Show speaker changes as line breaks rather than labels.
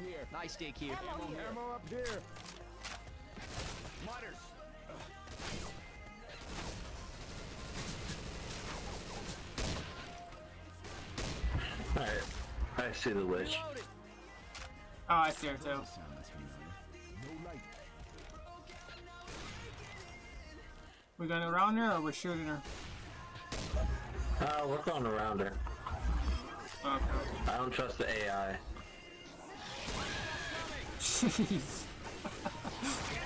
here.
Nice dig here.
Ammo up here. Mutters.
Alright, I see the witch.
Reloaded.
Oh, I see her too.
Sound is familiar. No light.
We going around her or we're shooting her?
We're going around her.
Okay.
I don't trust the AI.
Jeez.